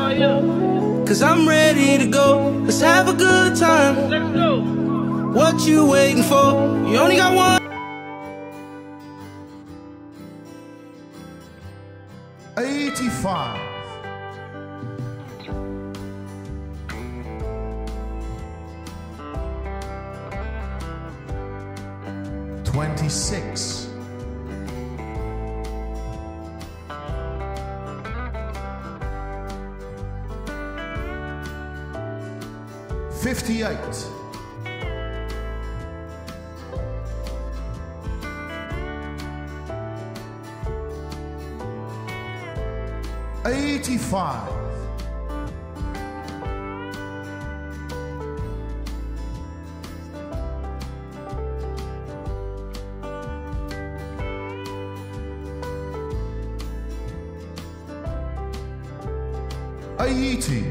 Cause I'm ready to go. Let's have a good time. Let's go. What you waiting for? You only got one. 85. 26. 58. 85. 80.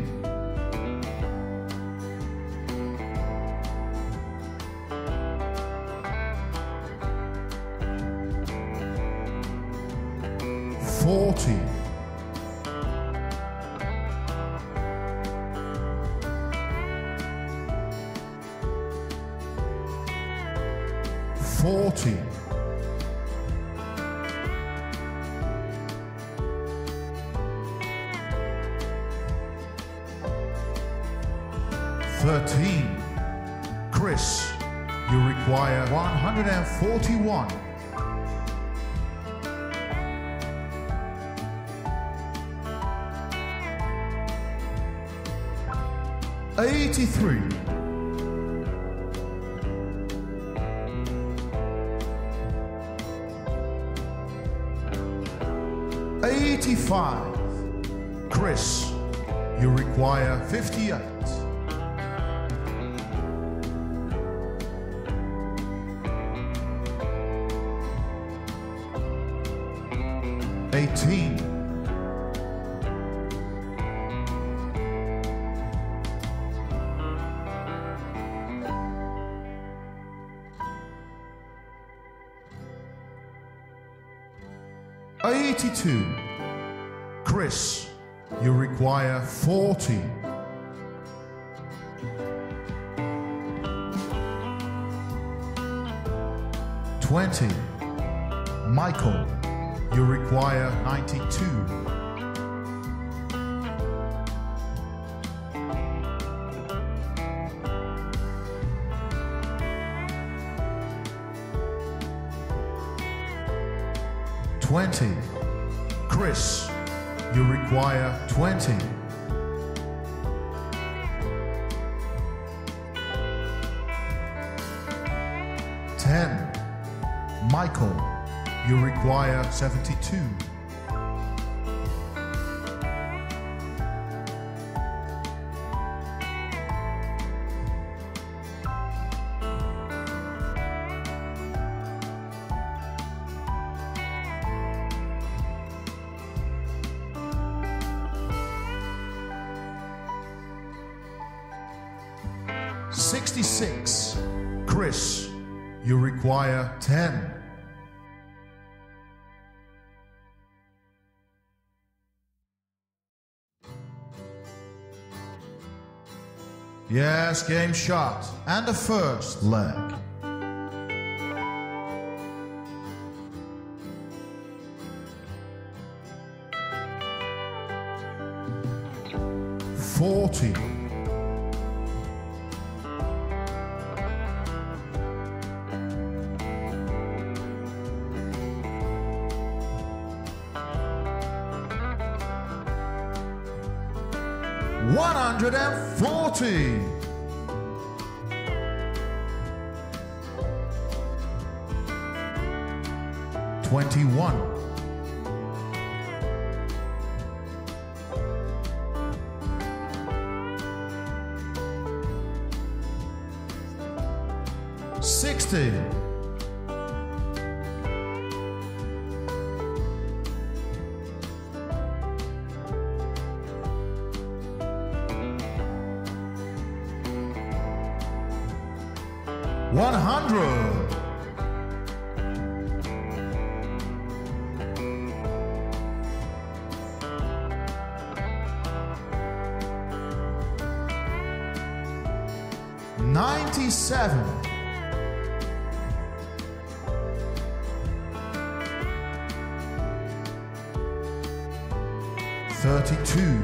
40. 40. 13. Chris, you require 141. 83. 85. Chris, you require 58. 18. 82. Chris, you require 40. 20. Michael, you require 92. 20. Chris, you require 20. 10. Michael, you require 72. 66. Chris, you require 10. Yes, game shot. And the first leg. $40. 140. 21. 60. 100. 110. 97. 32.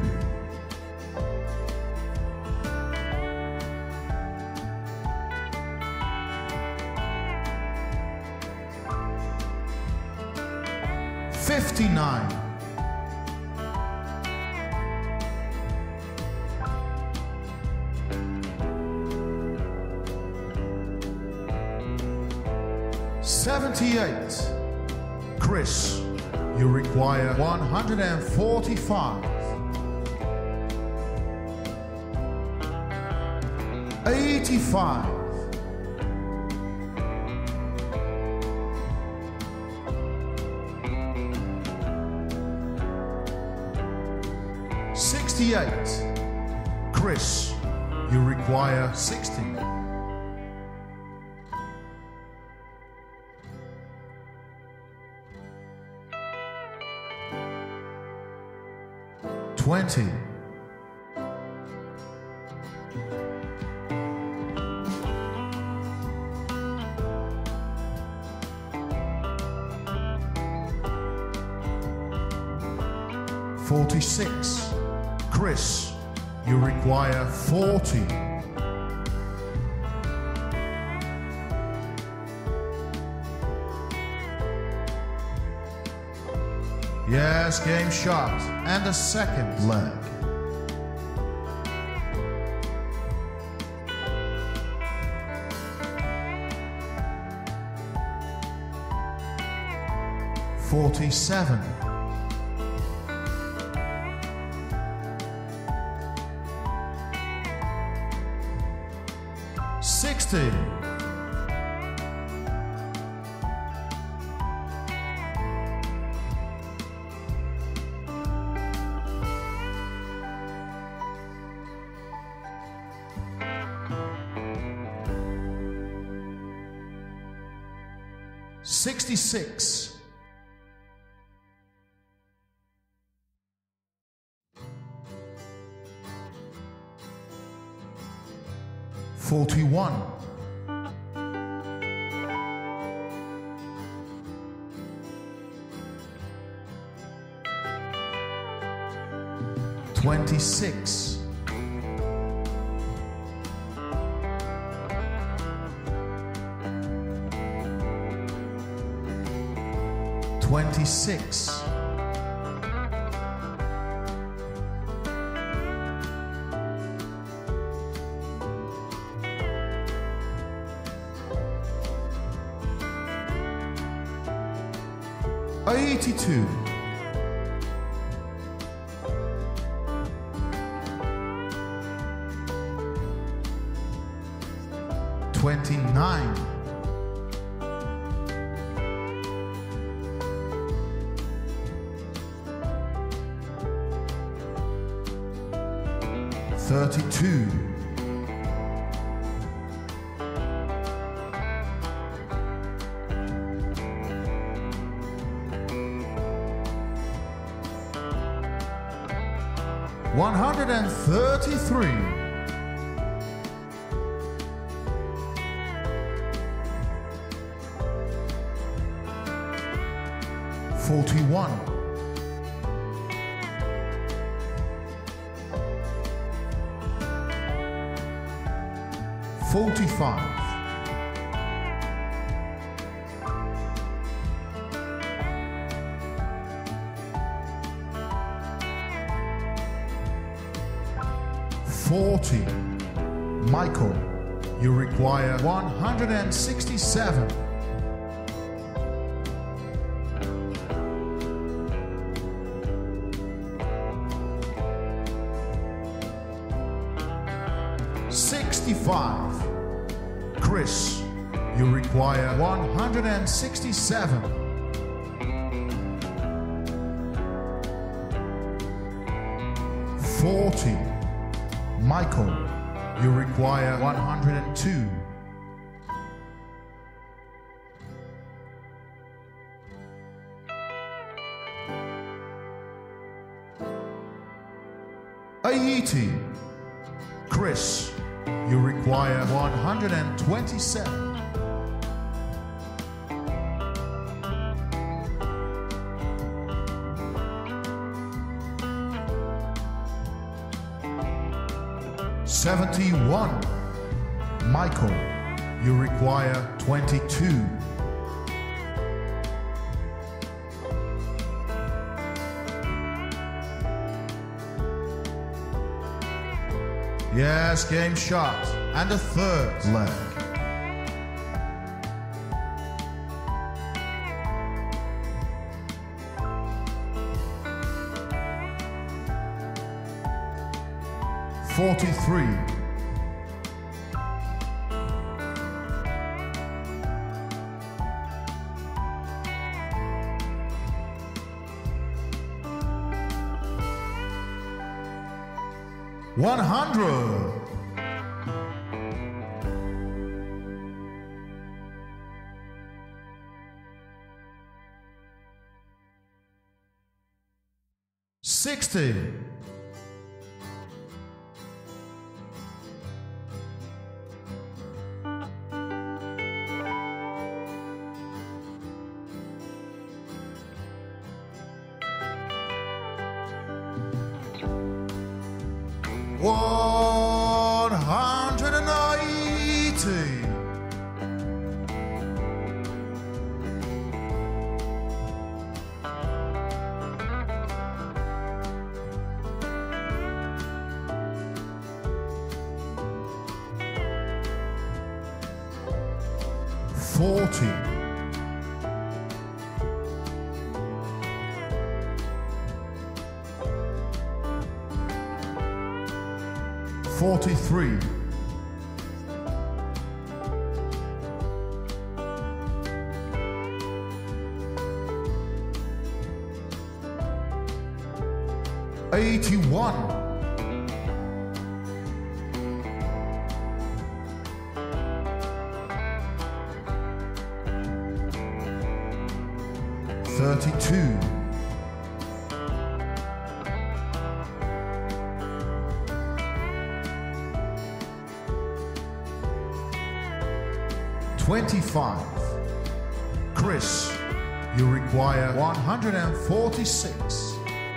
59. 78. Chris, you require 145. 85. 68. Chris, you require 60. 20. 46. Chris, you require 40. 'Yes, game shot. And a second leg. 47. 60. 66. 41. 26. 26. 82. 29. 32. 133. 41. 45. 40. Michael, you require 167. 65. Chris, you require 167. 40. Michael, you require 102. 80. Chris, You require 127. "71. Michael, you require 22. Yes, game shot. And a third leg. "43. "100. "60. "180. "40. "43. "81. "32. "25. Chris, you require 146.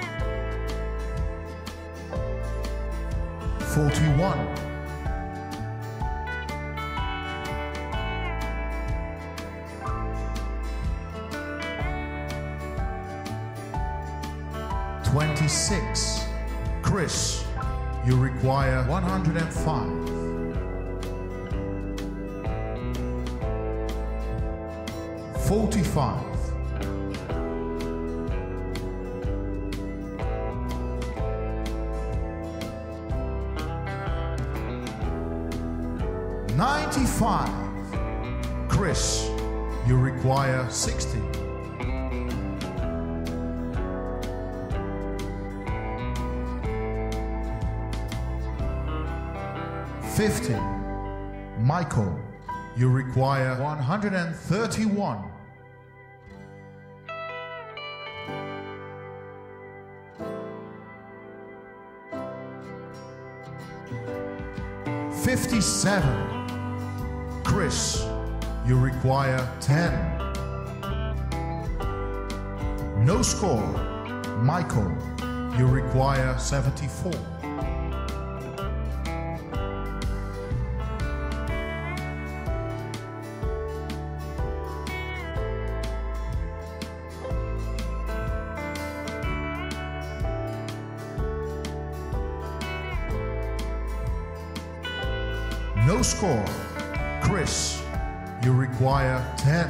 "41. "26. Chris, you require 105. "45. "95. Chris, you require 60. "50. Michael, you require 131. "57. Chris, you require 10. No score. Michael, you require 74. No score. Chris, you require 10.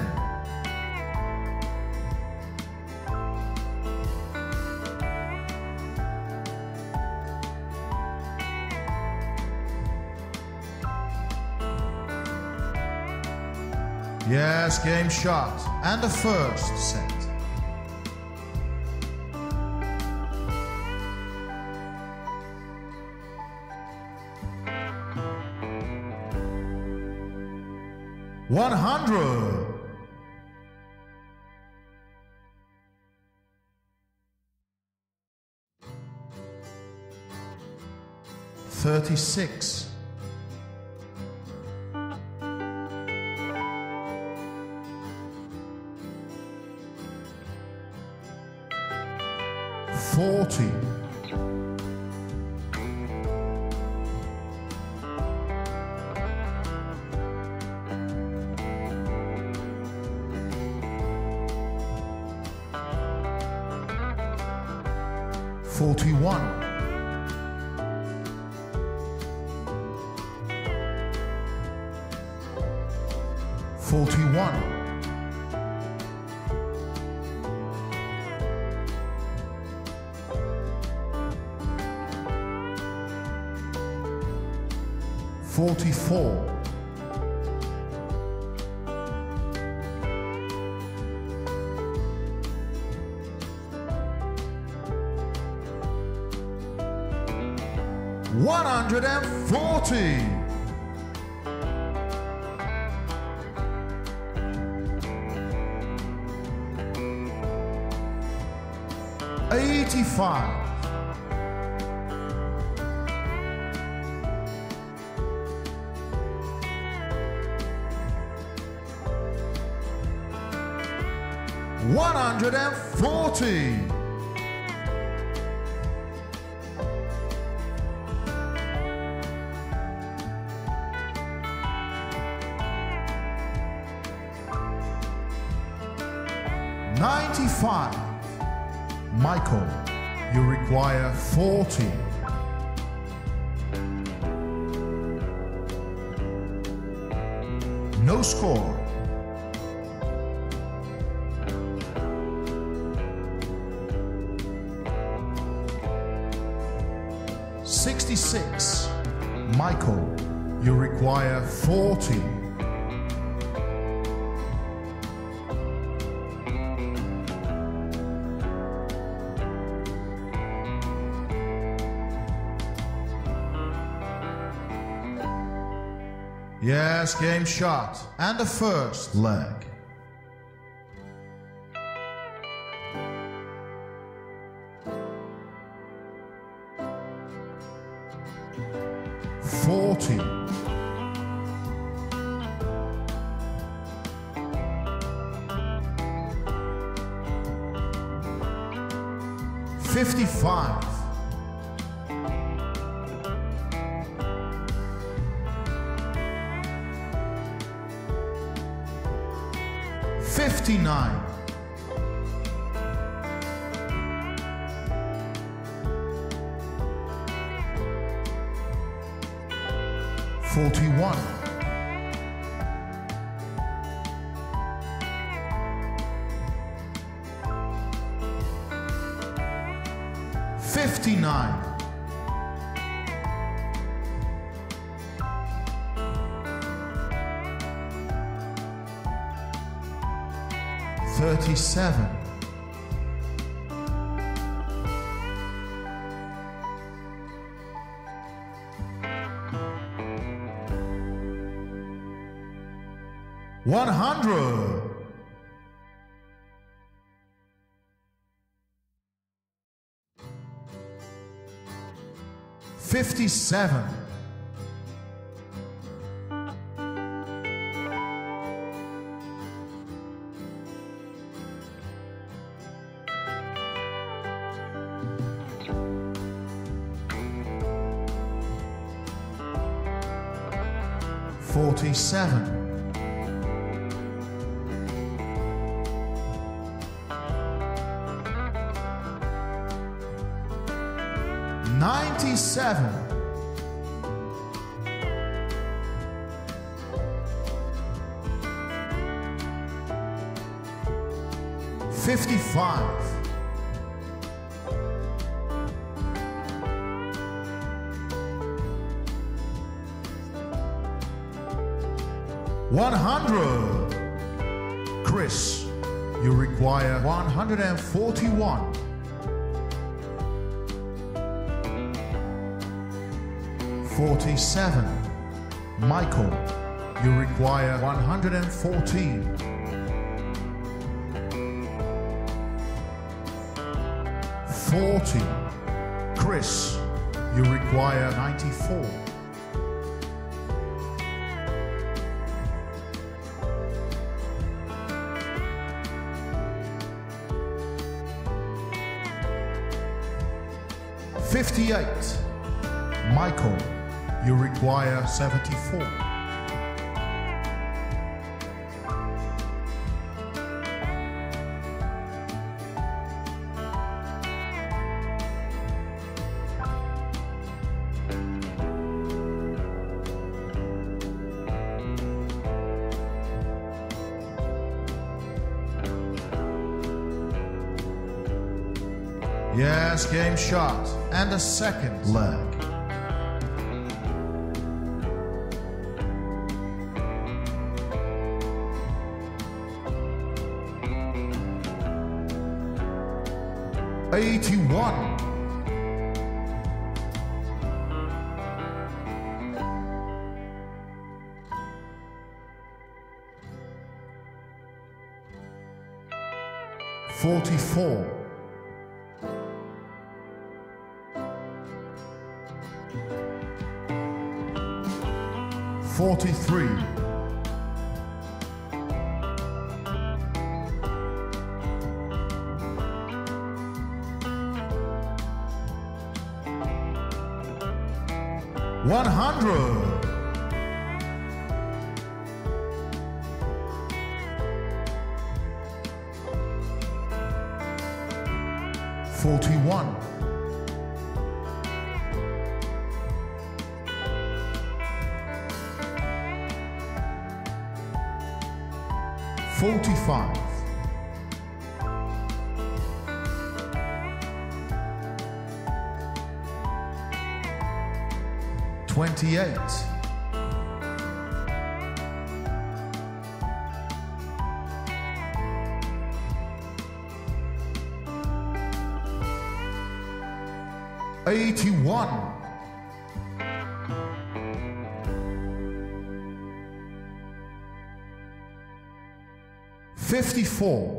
Yes, game shot. And the first set. $100. $36. 41, 41, 44, 140, 85, 140, 95, Michael, you require 40. No score. $66, Michael, you require 40. Yes, game shot. And the first leg. $40, 55, 59, 41, 59, 37, 100, 57, 47, 97, 55, 100. Chris, you require 141. $47. Michael, you require 114. $40. Chris, you require 94. $58. Michael, you require 74. Yes, game shot. And the second leg. $81. $44. $43. $100. $41. $45. $28. $81. $54.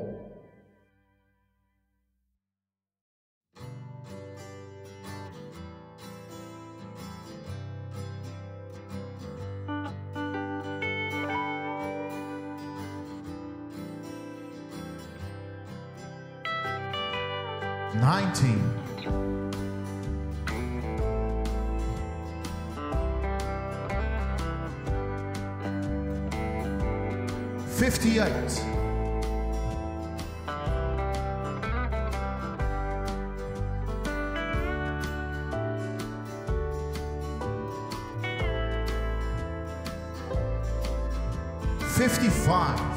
$19. $58. $55.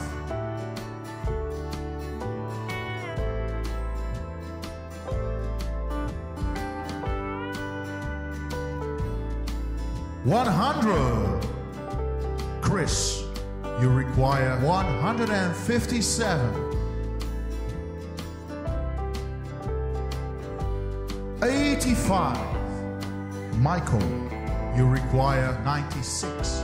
$100. Chris, you require 157. $85. Michael, you require 96.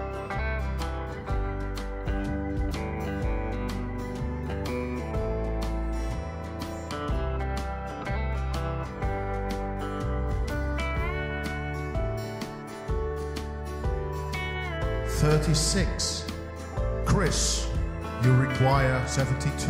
$36. Chris, you require 72.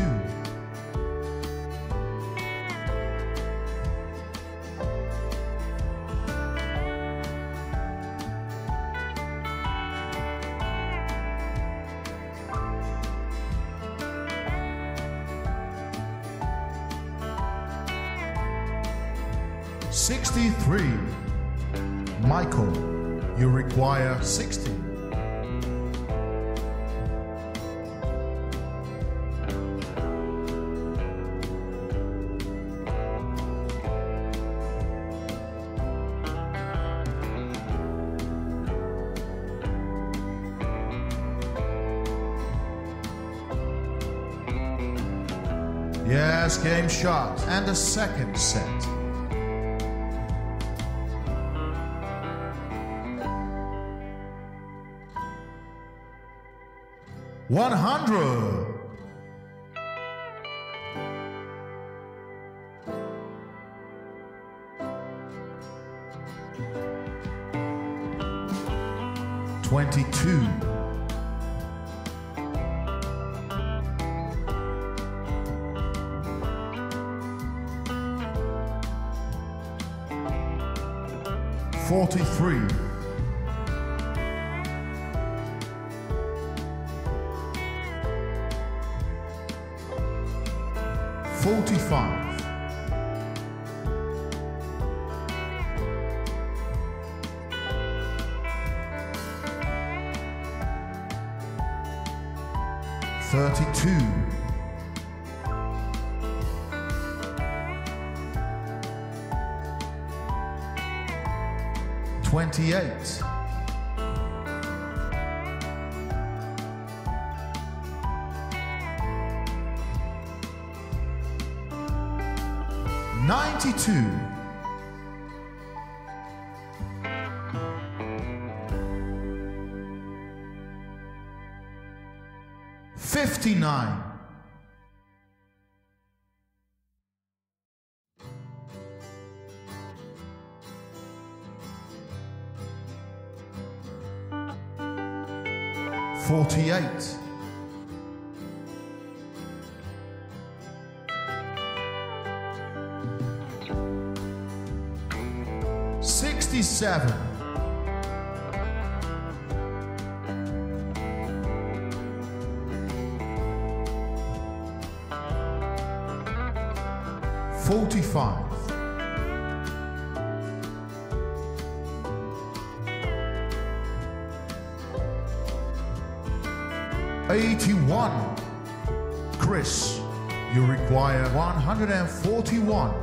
$63. Michael, you require 60. Yes, game shot. And the second set. $100. $22. $43. $45. $32. 28. 92. 59. 48. 67. 45. 81. Chris, you require 141.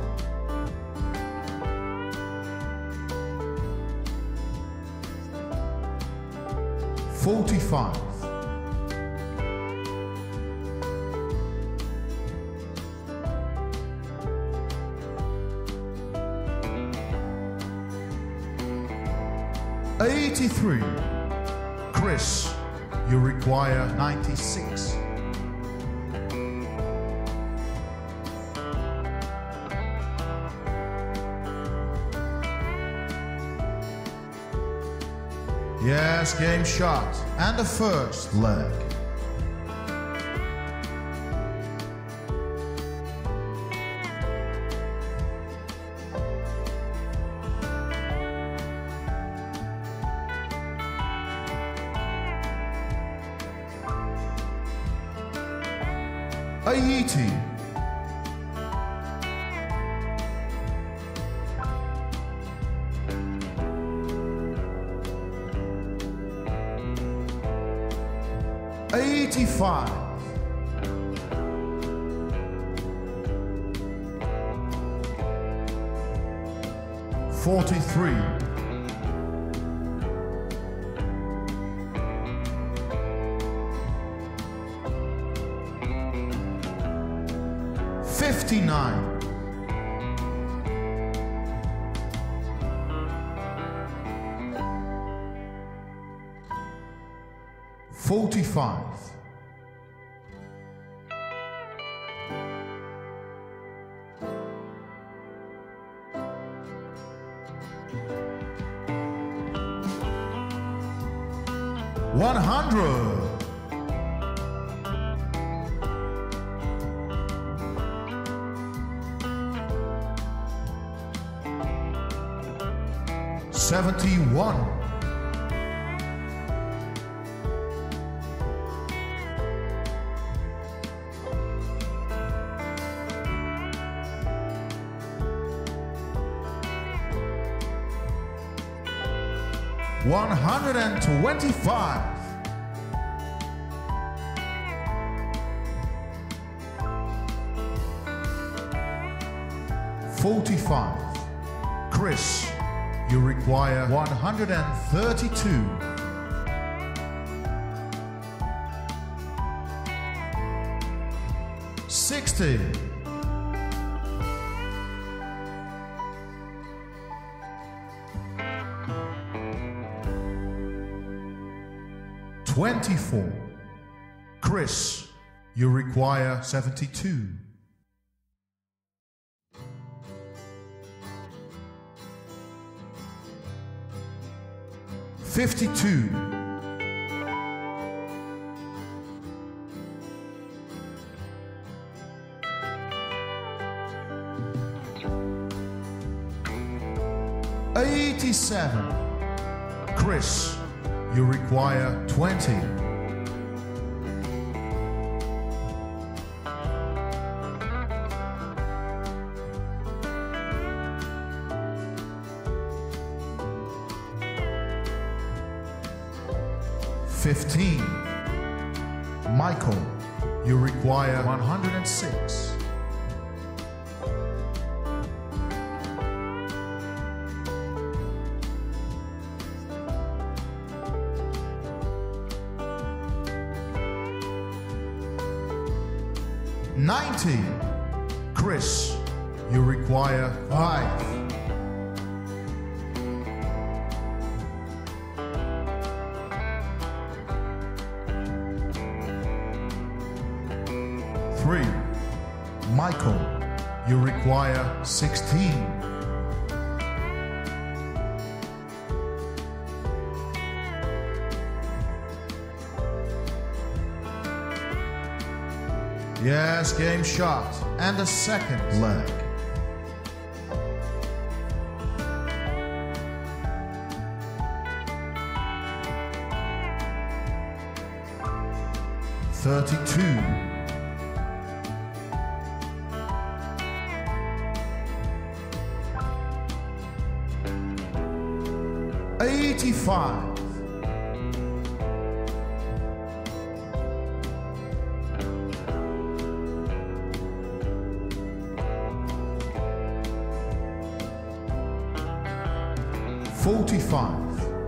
45. 83. Chris, you require 96. 'Yes, game shot. And the first leg. Haiti. 85. 43. 59. 45. 100. 71. 125. 45. Chris, you require 132. 60. 24. Chris, you require 72. 52. 87. Chris, you require 20. 15. Michael, you require 106. 90. Chris, you require 5. Michael, you require 16. Yes, game shot. And the second leg. $32. 85. 45.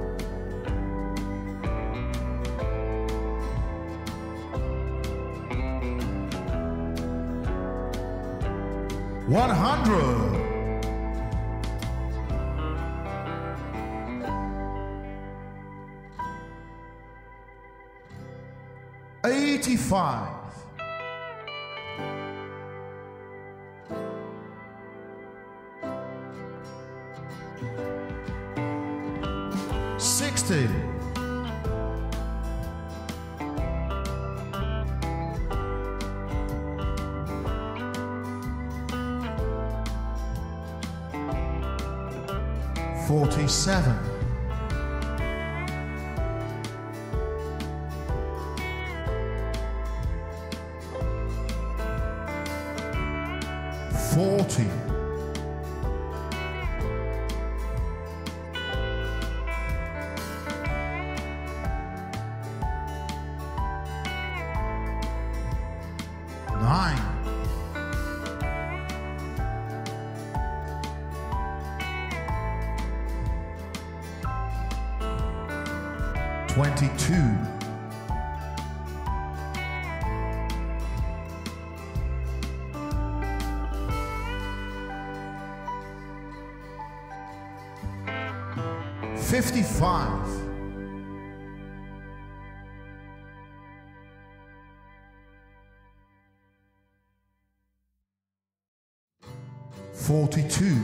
100. 85. 60. 47. 40. 9. 22. 55. 42.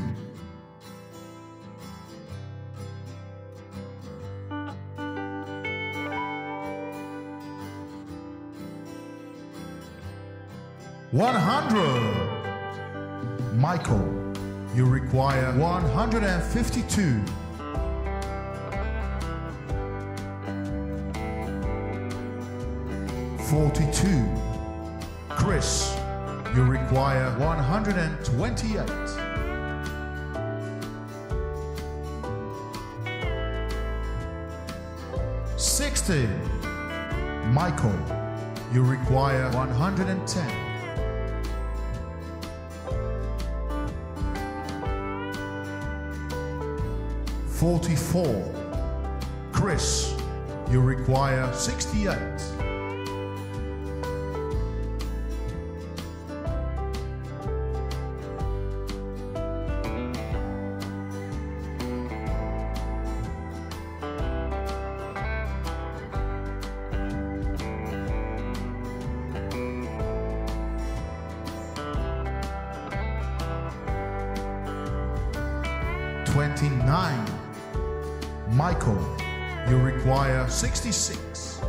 100. Michael, you require 152. 42. Chris, you require 128. 60. Michael, you require 110. 44. Chris, you require 68. 29. Michael, you require 66.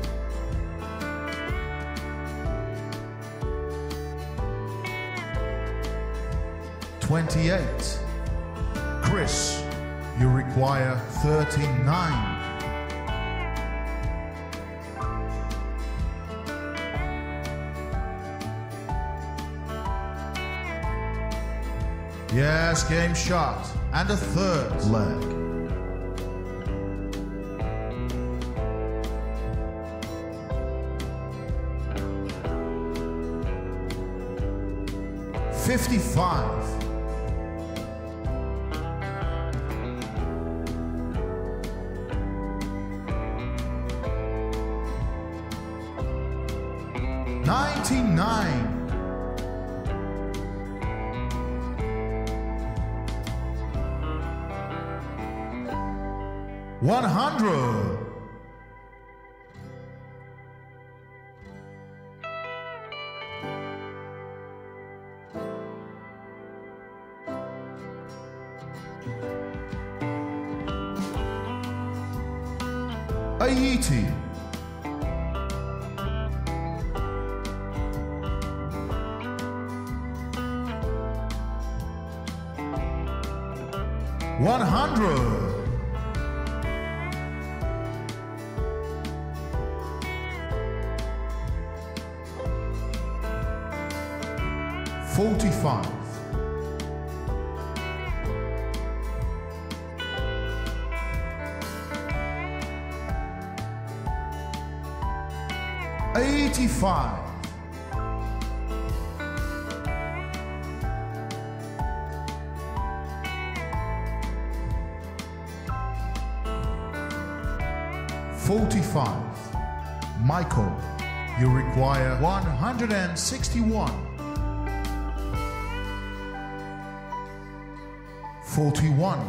28. Chris, you require 39. 'Yes, game shot. And a third leg. $55. 99. 100. 80. 100. 45. 85. 45. Michael, you require 161. 41.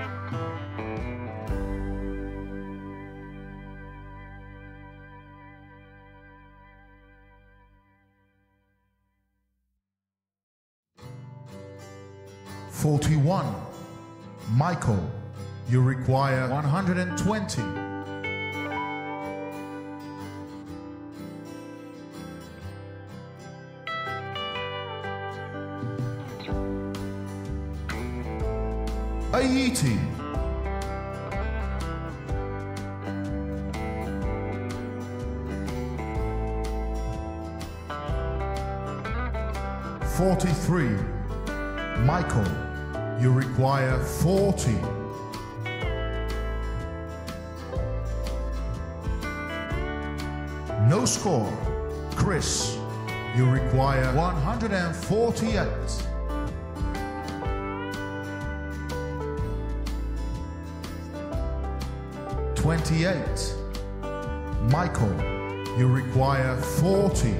41. Michael, you require 120. 80. 43. Michael, you require 40. 'No score. Chris, you require 148. 28. Michael, you require 40.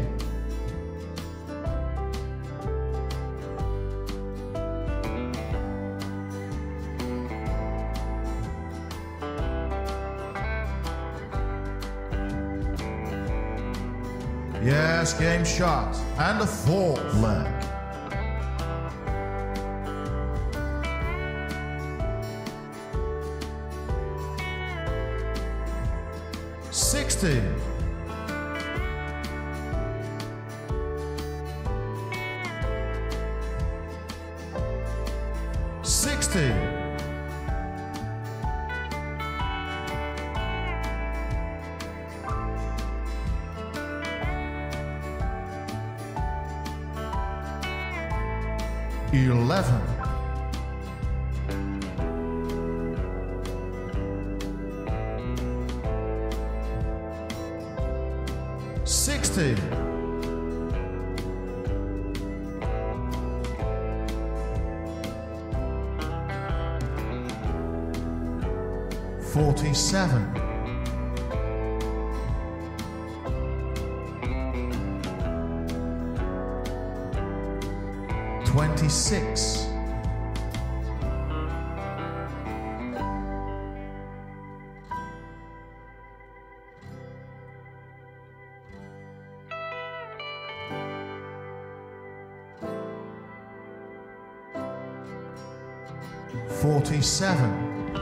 'Yes, game shot. And the fourth leg. 60. 60. 11. 60. 47. 26. 47.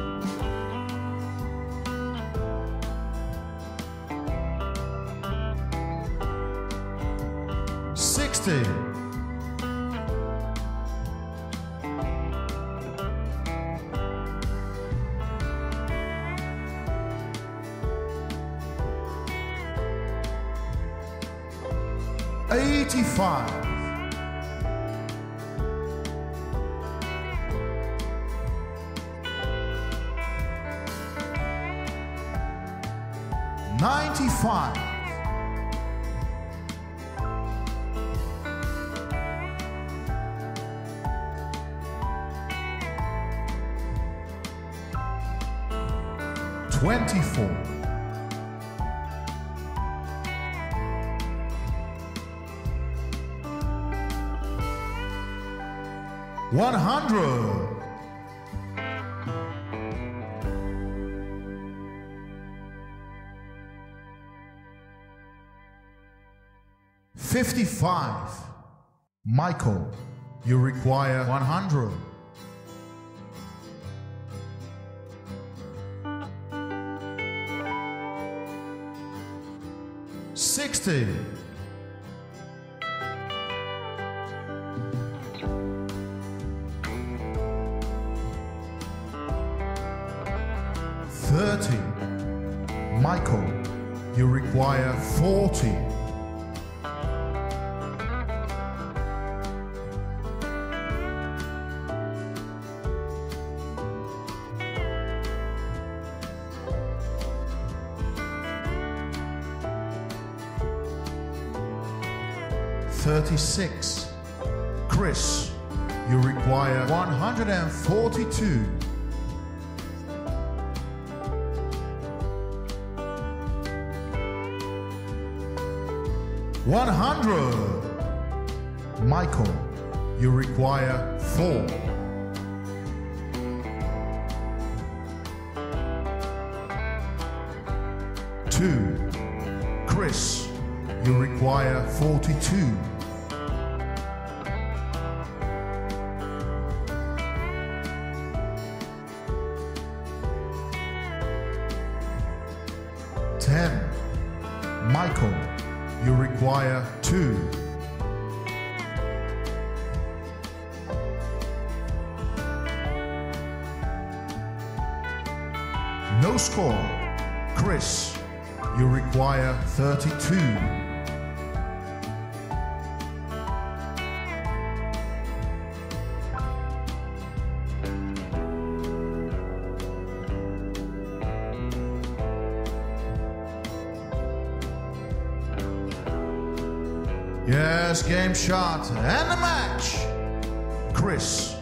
60. 85. 95. 24. 100. 55. Michael, you require 100. $60. $30. Michael, you require 40. $36. Chris, you require 142. $100. Michael, you require 4. $2. Chris, you require 42. $10. Michael, you require 2. No score. Chris, you require 32. Yes, game shot and the match. Chris,